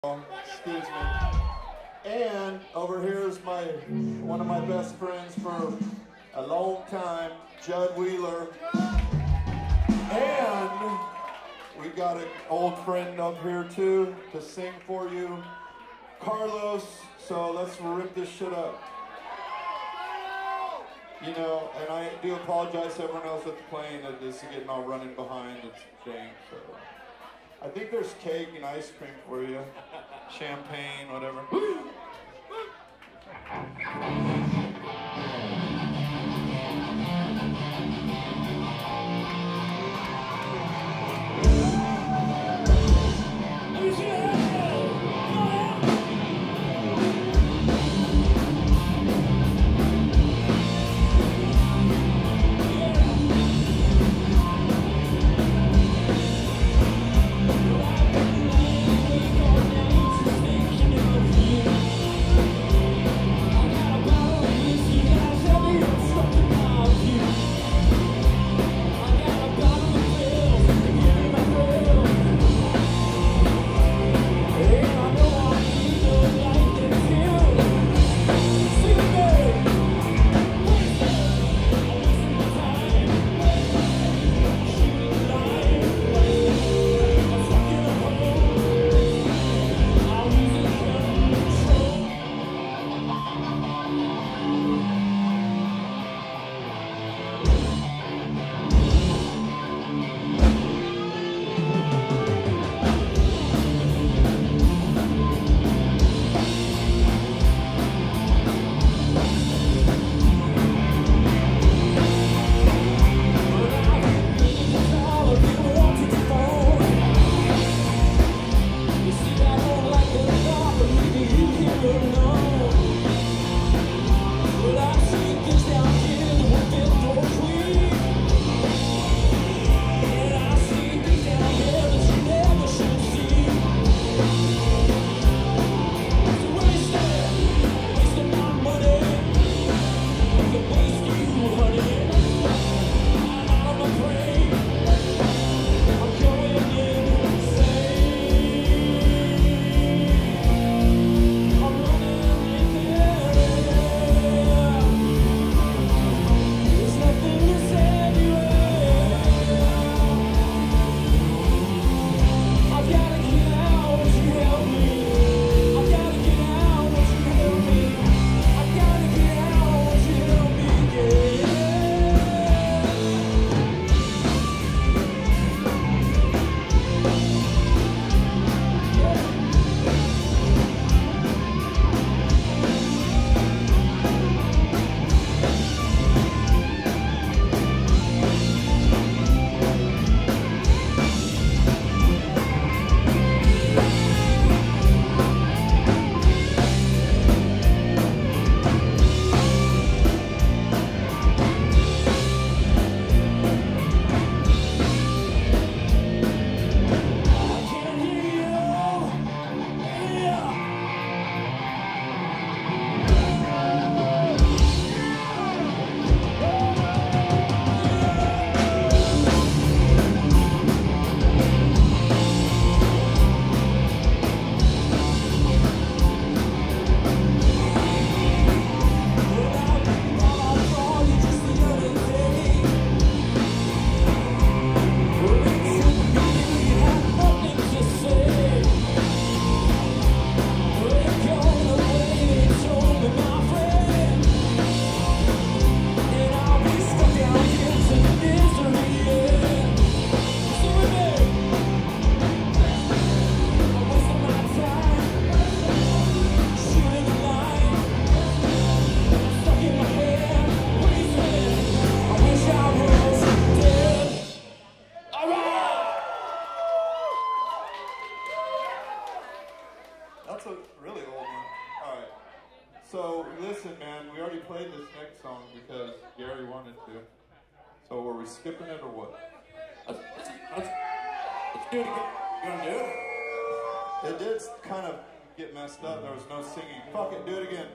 Excuse me. And over here is one of my best friends for a long time, Jud Wheeler. And we got an old friend up here too to sing for you, Carlos. So let's rip this shit up. You know, and I do apologize to everyone else that's playing that this is getting all running behind this thing. So I think there's cake and ice cream for you, champagne, whatever. Skipping it or what? Let's do it again. You gonna do it? It did kind of get messed up. There was no singing. Fuck it, do it again.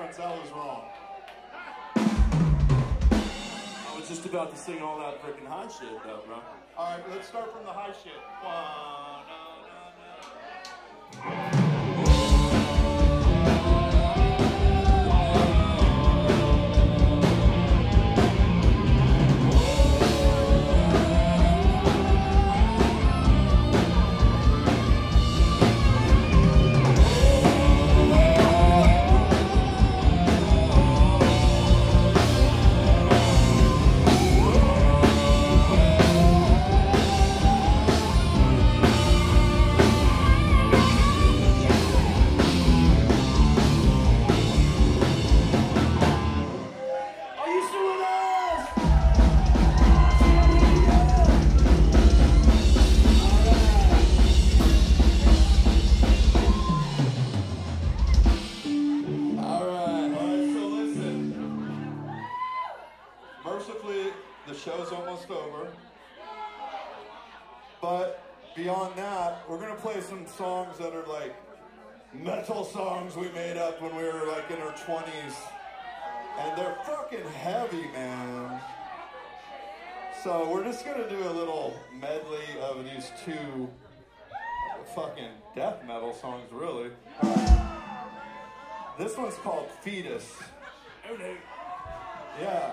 once, that was wrong. I was just about to sing all that freaking high shit, though, bro. All right, let's start from the high shit. Show's almost over, but beyond that, we're gonna play some songs that are like metal songs we made up when we were like in our 20s, and they're fucking heavy, man. So we're just gonna do a little medley of these two fucking death metal songs, really. This one's called Fetus. Oh no. Yeah.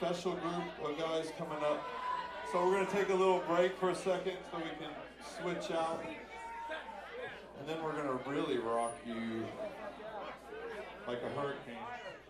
special group of guys coming up. So we're gonna take a little break for a second so we can switch out. And then we're gonna really rock you like a hurricane.